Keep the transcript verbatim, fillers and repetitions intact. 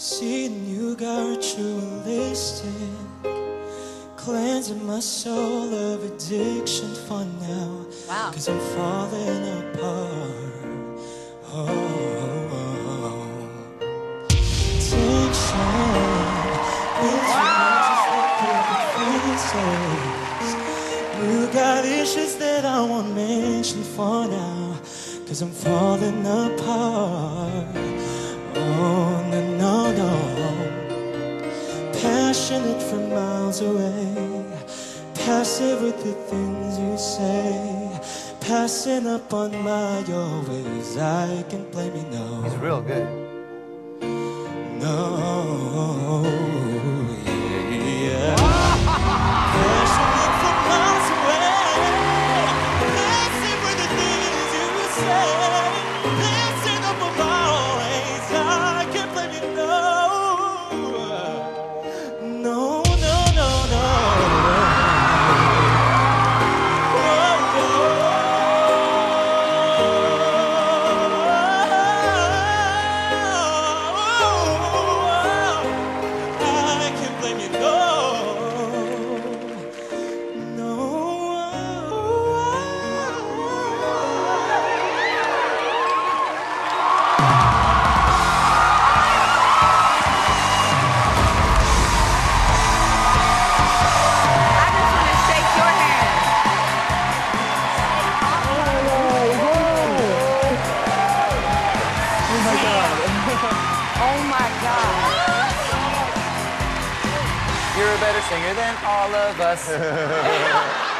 Seeing you got ritualistic, cleansing my soul of addiction for now. Wow. Cause I'm falling apart. Oh, oh, oh. Tension with you, you got issues that I won't mention for now. Cause I'm falling apart. Oh, no, no, no. Passionate from miles away, passive with the things you say, passing up on my your ways. I can't blame you, no. He's real good. No, yeah, yeah. Passionate from miles away, passive with the things you say, passing up on my ways. I can't blame you, no. No, no, no, no. Oh, oh. I can't blame you, no. No. Oh my God. You're a better singer than all of us.